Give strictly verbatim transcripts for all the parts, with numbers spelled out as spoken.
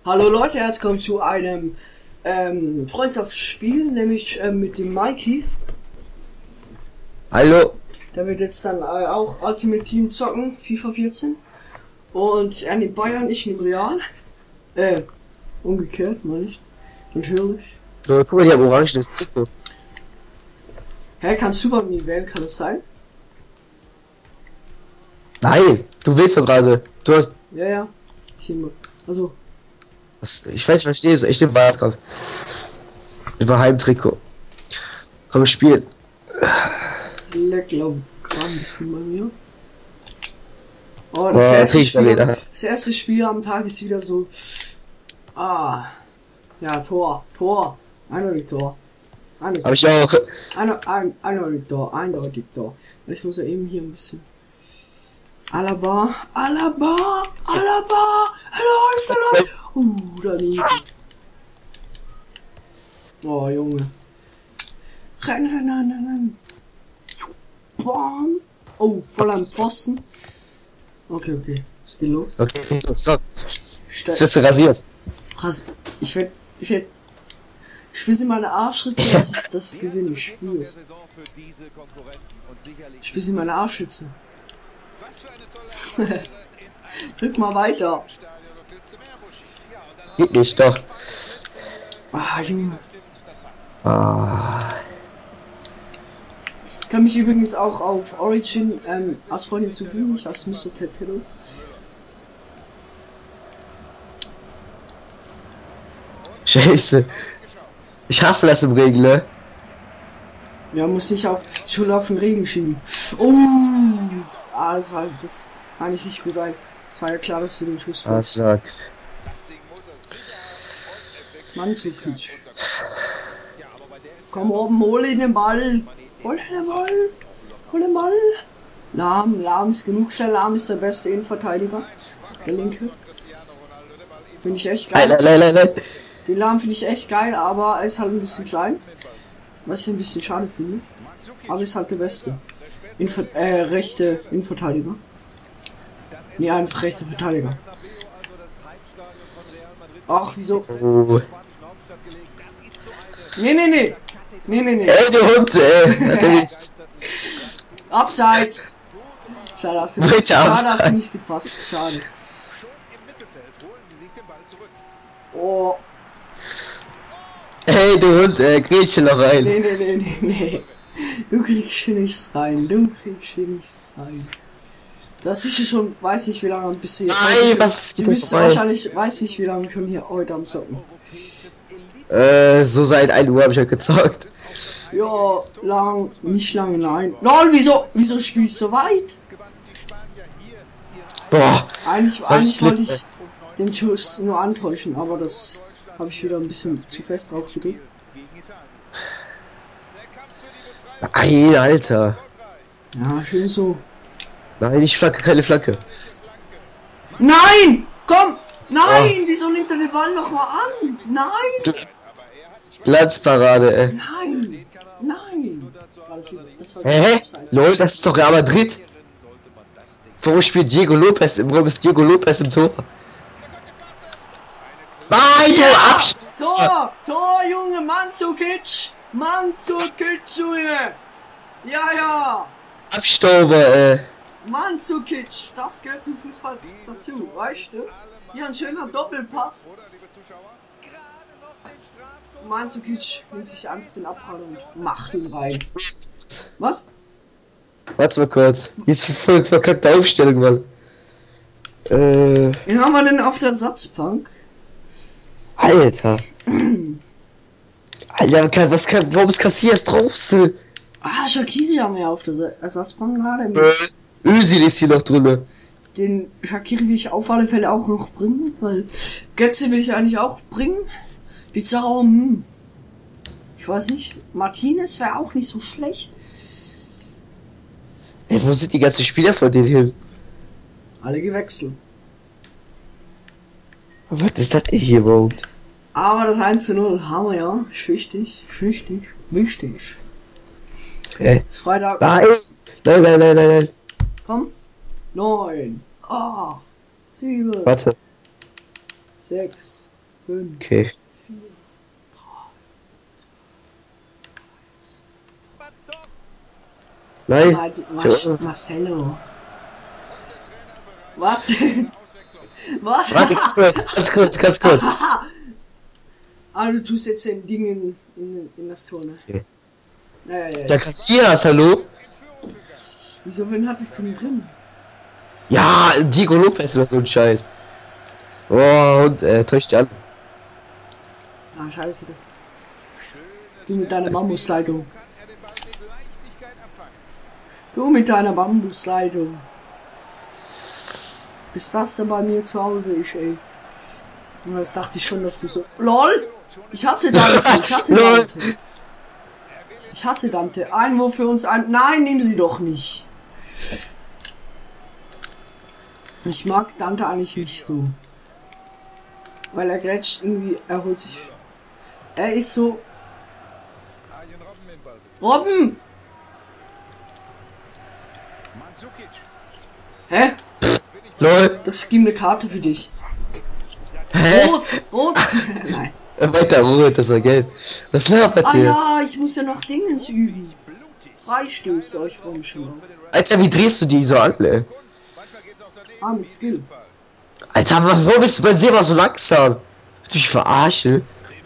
Hallo Leute, herzlich willkommen zu einem ähm, Freundschaftsspiel, nämlich ähm, mit dem Mikey. Hallo. Der wird jetzt dann äh, auch Ultimate Team zocken, FIFA vierzehn. Und er nimmt Bayern, ich nehme Real. Äh, umgekehrt, meine ich. Natürlich. So, guck mal, ich habe orangenes Trikot. Hä, kannst du bei mir wählen, kann es sein? Nein, du willst doch gerade. Du hast. Ja, ja. Ich nehme. Also. Was, ich weiß, ich verstehe es. Ich nehme Weißkampf. Über Heimtrikot. Komm, spiel. Das leckt, glaube ich, gerade ein bisschen bei mir. Oh, das, Boah, erste ich Spiel, da das erste Spiel am Tag ist wieder so. Ah. Ja, Tor. Tor. Eindeutig Tor. Eindeutig. Hab ich auch. Ein, ein, eindeutig Tor. Eindeutig Tor. Ich muss ja eben hier ein bisschen. Alaba. Alaba. Alaba. Läuft, läuft. Uh, daneben. Oh, Junge. Renn, renn, renn, renn. Bam. Oh, voll am Pfosten. Okay, okay. Was geht los? Okay, los, komm. Ste Jetzt wirst du rasiert. Ras ich werd. Ich werd. Ich spiele in meine Arschritze, das ist das Gewinn. Ich spiele es. Ich spiele in meine Arschritze. Drück mal weiter. Geht nicht, doch. Ah, Junge. Ah. Ich kann mich übrigens auch auf Origin ähm, als Freund hinzufügen, ich als Mister Tetelo. Scheiße. Ich hasse das im Regen, ne? Ja, muss ich auch Schule auf den Regen schieben. Oh! Ah, das war das war nicht richtig gut, weil es war ja klar, dass du den Schuss Ah, machst. sag. Mann, so pitch. Komm oben, hol ihn den Ball. Hol den Ball. Hol den Ball. Lahm, Lahm ist genug schnell. Lahm ist der beste Innenverteidiger. Der linke. Finde ich echt geil. Nein, nein, nein, nein. Den Lahm finde ich echt geil, aber er ist halt ein bisschen klein. Was ich ein bisschen schade finde. Aber ist halt der beste. Inver äh, rechte Innenverteidiger. Nee, einfach rechter Verteidiger. Ach, wieso? Oh. Nee, nee, nee. Nee, nee, nee. Ey, du Hund, ey. Abseits. Schade, hast du nicht, Bitte schade, hast du abseits. nicht gepasst. Schade. Oh. Hey, du Hund, ey, Gretchen noch rein. Nee, nee, nee, nee, nee. Du kriegst hier nichts rein. Du kriegst hier nichts rein. Das ist schon, weiß nicht wie lange bist du hier. Nein, schon, was Du geht bist vorbei? wahrscheinlich, weiß nicht wie lange schon hier heute am Zocken. Äh, so seit ein Uhr habe ich halt gezockt. Ja, lang, nicht lange, nein. Nein, wieso, wieso spielst du so weit? Boah. Eigentlich, Voll eigentlich wollte ich schlimm, den Schuss nur antäuschen, aber das habe ich wieder ein bisschen zu fest drauf gedrückt. Nein, Alter. Ja, schön so. Nein, ich Flagge, keine Flagge. Nein! Komm! Nein! Wieso nimmt er den Ball noch mal an? Nein! Glanzparade, ey. Nein! Nein! War das, das war Hä? Abseits. Lol, das ist doch Real Madrid. Warum spielt Diego Lopez im, warum ist Diego Lopez im Tor? Nein, du Ja! Absch... Tor! Tor, Junge! Mandzukic! Mandzukic, Junge! Ja, ja! Abstauber, ey. Mandzukic! Das gehört zum Fußball dazu, weißt du? Hier ein schöner Doppelpass. Mandzukic nimmt sich einfach den Abpraller und macht ihn rein. Was? Warte mal kurz. Hier ist voll verkackte Aufstellung, Mann. Äh, Wen haben wir denn auf der Ersatzbank? Alter. Alter, was kann, warum ist Casillas draußen? Ah, Shaqiri haben wir auf der Ersatzbank gerade. Äh, Özil ist hier noch drinne. Den Shaqiri will ich auf alle Fälle auch noch bringen, weil Götze will ich eigentlich auch bringen. Pizarro, hm. Ich weiß nicht. Martinez wäre auch nicht so schlecht. Ey, wo sind die ganzen Spieler von denen hin? Alle gewechselt. Was ist das hier überhaupt? Aber das eins zu null haben wir ja. Ist wichtig, ist wichtig, wichtig. Ey. Ist Freitag. Nein, nein, nein, nein, nein, nein. Komm. Neun. acht. Sieben. Warte. Sechs. fünf, Okay. Nein. Mar Mar Marcelo. Was? Was? Warte, ganz kurz, ganz kurz, ganz kurz. Ah, du tust jetzt ein Ding in, in, in das Tor, ne? Okay. Ja, ja, ja. Der Casillas, hallo? Wieso, wen hattest du denn drin? Ja, Diego Lopez oder so ein Scheiß. Oh, und äh, täuscht alle. Ah, scheiße, das. Du mit deiner Bambusleitung. Du mit deiner Bambusleitung. Bis das denn bei mir zu Hause ist, ey. Und das dachte ich schon, dass du so. LOL! Ich hasse Dante, ich hasse Dante. Ich hasse Dante. Einwurf für uns ein. Nein, nehmen sie doch nicht. Ich mag Dante eigentlich nicht so. Weil er grätscht irgendwie, er holt sich. Er ist so. Robben! Hä? Lol. Das gibt eine Karte für dich. Hä? Rot! Rot! Nein. Weiter rot, das war gelb. Was labert Ah ihr? ja, ich muss ja noch Dingens üben. Freistöße euch vom schon. Alter, wie drehst du die so an, ey? Ah, mit Skill. Alter, warum bist du bei Seba so langsam? Ich dich verarsche.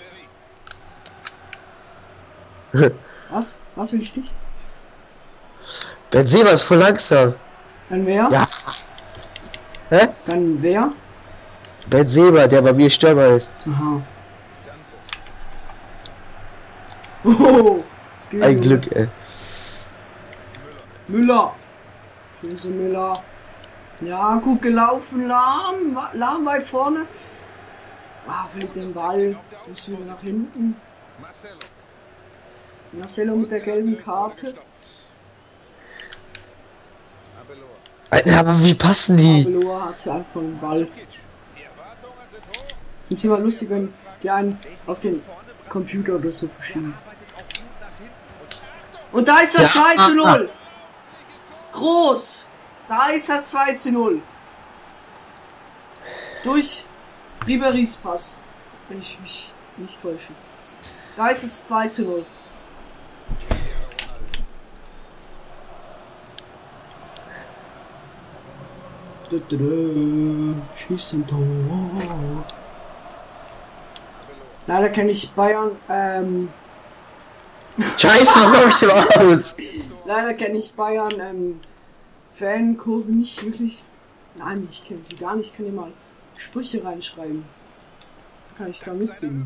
Was? Was will ich dich? Benzema ist voll langsam. Dann wer? Ja. Hä? Dann wer? Benzema, der bei mir Stürmer ist. Aha. Oh, Skill, Ein Junge. Glück, ey. Müller. Schöne Müller. Ja, gut gelaufen, lahm. wa- Lahm weit vorne. Ah, verliert den Ball. Muss wieder nach hinten. Marcelo mit der gelben Karte. Alter, aber wie passen die? Arbeloa hat sie einfach den Ball. Ich finde es immer lustig, wenn die einen auf den Computer oder so verschieben. Und da ist das Ja. zwei zu null. Groß. Da ist das zwei zu null. Durch Ribery's Pass. Wenn ich mich nicht täusche. Da ist es zwei zu null. Schießt ein Tor. Leider kenne ich Bayern, ähm, Scheiße, was mach ich denn aus? leider kenne ich Bayern, ähm, Fankurve nicht wirklich. Nein, ich kenne sie gar nicht. Ich kann hier mal Sprüche reinschreiben. Kann ich da mitsingen?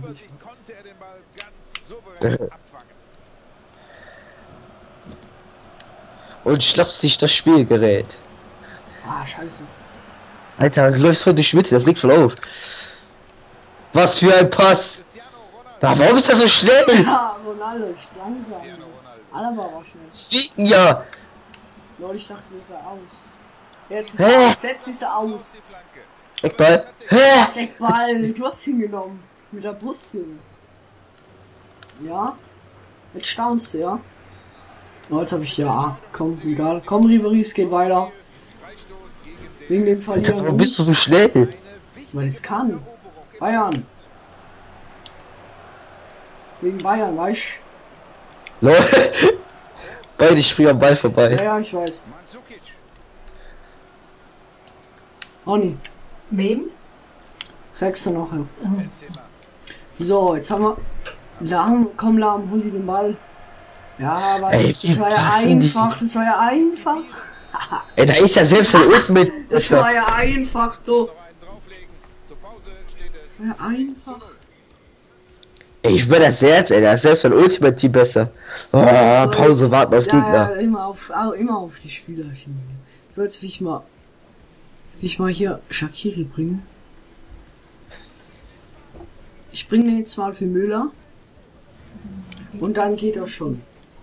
Und schnappst sich das Spielgerät. Ah, scheiße. Alter, du läufst voll durch die Mitte, das regt voll auf. Was für ein Pass! Da, warum ist das so schnell? Ja, Ronaldo ist langsam. Alaba war schnell. Deswegen ja! Leute, ich dachte, das sah aus. Jetzt ist Hä? er aus. Jetzt ist er aus. Eckball. Hä? Eckball, du hast ihn genommen. Mit der Brust, Junge. Ja? Jetzt staunst du, ja? Oh, jetzt habe ich ja. Komm, egal. Komm, Ribery, es geht weiter. Wegen dem Alter, Verlieren. warum bist du so schnell? Weil es kann. Bayern. Wegen Bayern, weißt Lol. Beide springen am Ball du? vorbei. Ja, ja, ich weiß. Oni. Wem? Sechster noch, ja. So, jetzt haben wir. Lahm, komm Lahm, hol dir den Ball. Ja, aber Ey, das wie war ja passen die? einfach, das war ja einfach. Ey, da ist ja selbst ein Ultimate. Das war ja einfach, du. Das war ja einfach. Ey, ich bin das Herz, ey, da ist selbst ein Ultimate Team besser. Oh, So, Pause, jetzt- warten auf ja, Gegner. Ja, immer auf, au- immer auf die Spielerchen. So, jetzt will ich mal, will ich mal hier Shaqiri bringen. Ich bringe ihn jetzt mal für Müller. Und dann geht er schon.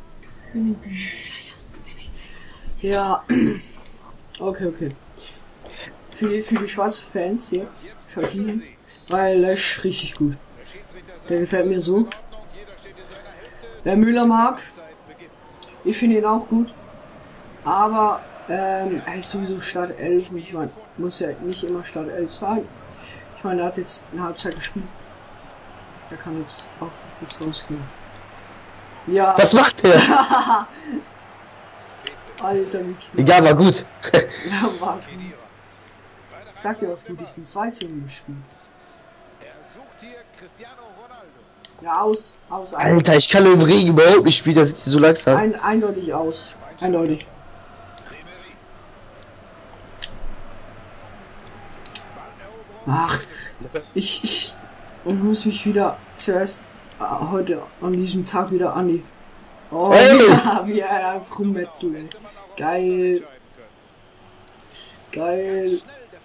Ja. Okay, okay. Für die, für die schwarzen Fans jetzt, Shaqiri, weil er ist richtig gut. Der gefällt mir so. Wer Müller mag, ich finde ihn auch gut. Aber ähm, er ist sowieso Startelf und ich meine, muss ja nicht immer Startelf sein. Ich meine, er hat jetzt eine Halbzeit gespielt. der kann jetzt auch kurz rausgehen. Ja. Was macht der? Alter, wie knapp. Egal, war gut. Ja, war gut. Ich sag dir was gut, die sind zwei zu null gespielt. Ja, aus, aus, ein, Alter, ich kann im Regen überhaupt nicht spielen, das ist so langsam. ein, eindeutig aus. Eindeutig. Ach, ich, ich, ich muss mich wieder zuerst äh, heute an diesem Tag wieder an die. Oh, Hey! wie, wie er einfach rummetzelt, ey. Geil. Geil.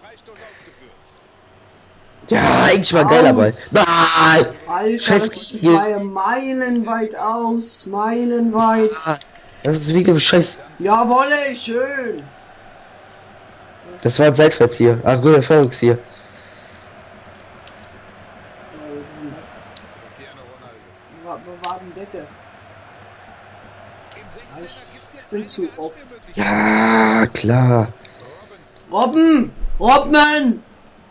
Ja, eigentlich war geil dabei. Aus. Nein! Alter, Scheiß das, das Kiel. war ja meilenweit aus. Meilenweit. Das ist wie ein Scheiß. Jawohl, ey, schön. Das war ein Seitverzieher. Ah, grüner Fallrückzieher. Was war denn das? Ich bin zu oft. Ja, klar. Robben! Robben!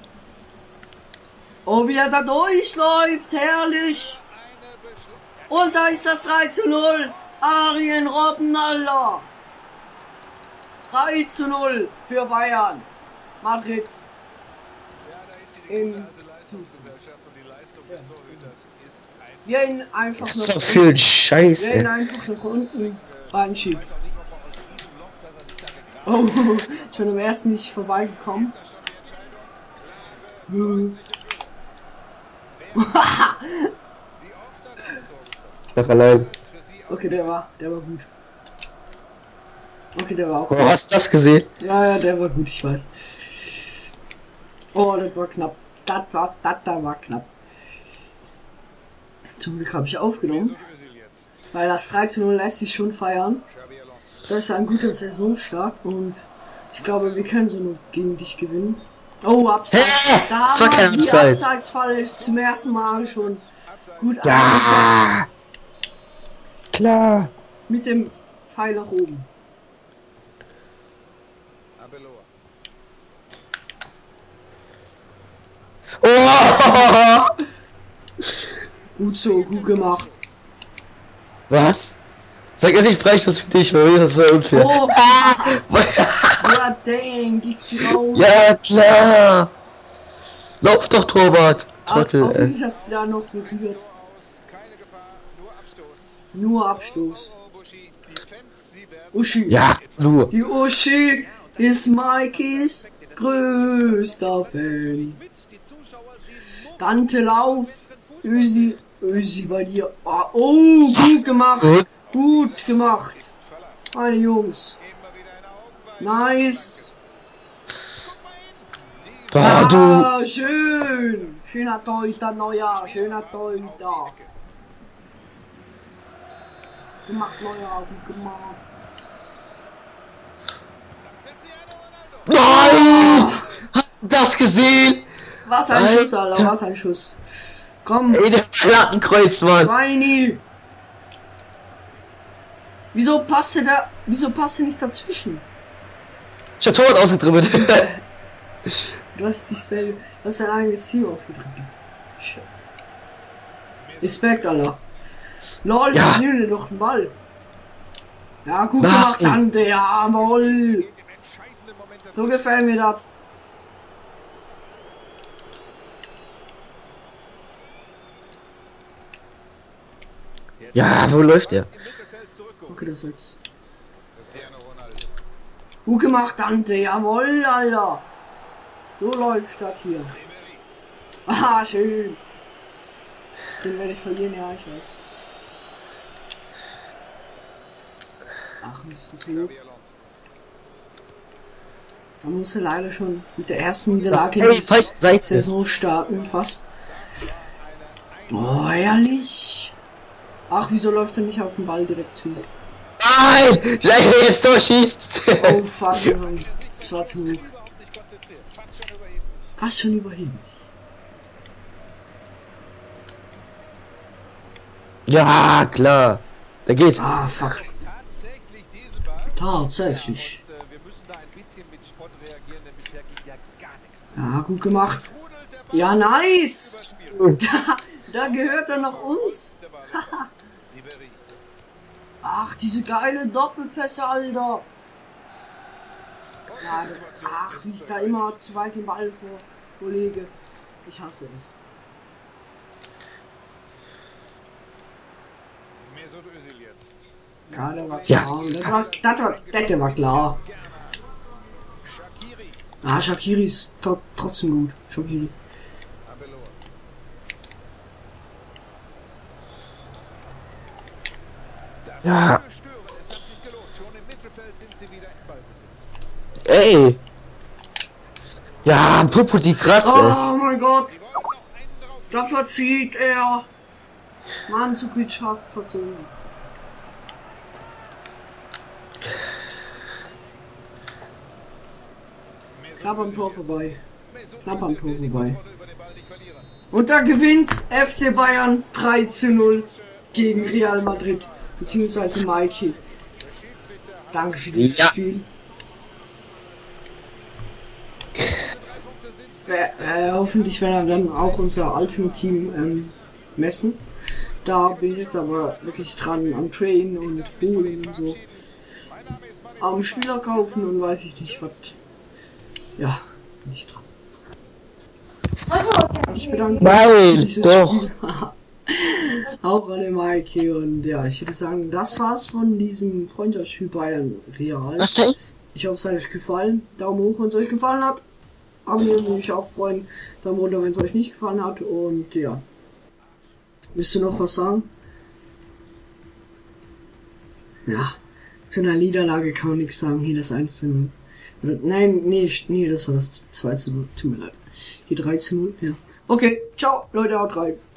Oh, wie er da durchläuft, herrlich! Und da ist das drei zu null! Arjen Robben, Alter! drei zu null für Bayern! Madrid! In wir ihn einfach Das ist noch doch für ein Scheiß, wir ihn ey. einfach nach unten reinschieben. Oh, schon am ersten nicht vorbeigekommen. Doch allein. Okay, der war, der war gut. Okay, der war auch Oh, hast du das gesehen? Ja, ja, der war gut, ich weiß. Oh, das war knapp. Das war, das da war knapp. Zum Glück habe ich aufgenommen. Weil das drei zu null lässt sich schon feiern. Das ist ein guter Saisonstart und ich glaube, wir können so nur gegen dich gewinnen. Oh, Abseits. Hä? Da Das war haben kein wir die Abseits. Abseitsfall zum ersten Mal schon gut eingesetzt. Ja! Klar! Mit dem Pfeil nach oben. Oh! Gut so, gut gemacht. Was? Sag jetzt nicht frech, das für dich, weil das war unfair. Oh, Ah! ja, dang, geht's raus. Ja, klar! Lauf doch, Torwart! Trottel, ey. Hoffentlich hat sie da noch berührt. Nur Abstoß. Uschi. Ja, nur. Die Uschi ist Mikeys größter Fan. Dante, lauf. Ösi, Ösi bei dir. Oh, oh, gut gemacht. Gut. Gut gemacht. Meine Jungs. Nice. Ah, du. Ah, schön. Schöner Torhüter, Neuer. Schöner Torhüter. Gemacht, Neuer. Gut gemacht. Nein! Hast du das gesehen? Was ein Alter. Schuss, Alter. Was ein Schuss. Komm. Ey, der Plattenkreuz, Mann. Reini. Wieso passt er da? Wieso passt er nicht dazwischen? Ich hab Torwart ausgedribbelt. Du hast dich selber, du hast dein eigenes Ziel ausgedrückt. Respekt, Alter. Lol, Ja. nimm dir doch den Ball. Ja, gut Nein. gemacht, Tante. Jawohl. So gefällt mir das. Ja, wo läuft der? Okay, das jetzt. Gut gemacht, Tante. Jawohl, Alter. So läuft das hier. Ah, schön. Den werde ich verlieren, ja, ich weiß. Ach, ein bisschen zu hoch. Man muss ja leider schon mit der ersten Niederlage Hey, in falsche die Seite. Saison starten, fast. Oh, ehrlich. Ach, wieso läuft er nicht auf den Ball direkt zu? Nein! Gleich jetzt durchschießt! Oh, fuck, Mann. Das war zu hoch. Fast schon überheblich. Ja, klar. Der geht. Ah, fuck. Tatsächlich. Ja, gut gemacht. Ja, nice. Da gehört er noch uns. Ach, diese geile Doppelpässe, Alter. Ja, ach, wie ich da immer zu weit den Ball vor, vorlege. Ich hasse es. Ja, der war klar. Ja. Das, war, das, war, das war klar. Ah, Shaqiri ist tro trotzdem gut. Shaqiri. Ja. Ey. Ja, Popo die Kratze. Oh mein Gott. Da verzieht er. Mann, Zukic hat verzogen. Knapp am Tor vorbei. Knapp am Tor vorbei. Und da gewinnt F C Bayern drei zu null gegen Real Madrid. Beziehungsweise Mikey. Danke für dieses ja. Spiel. Äh, äh, hoffentlich werden wir dann auch unser Ultimate Team ähm, messen. Da bin ich jetzt aber wirklich dran am Train und holen und so. Am Spieler kaufen und weiß ich nicht was. Ja, bin ich dran. Ich bedanke mich für dieses doch. Spiel. Auch an den Mikey und ja, ich würde sagen, das war's von diesem Freundschaftsspiel Bayern Real. Ich hoffe, es hat euch gefallen. Daumen hoch, wenn es euch gefallen hat. Abonnieren würde mich auch freuen. Daumen runter, wenn es euch nicht gefallen hat. Und ja. Willst du noch was sagen? Ja, zu einer Niederlage kann man nichts sagen. Hier das eins zu null. Nein, nee, nee, das war das zwei zu null. Tut mir leid. Hier drei zu null, ja. Okay, ciao, Leute, haut rein.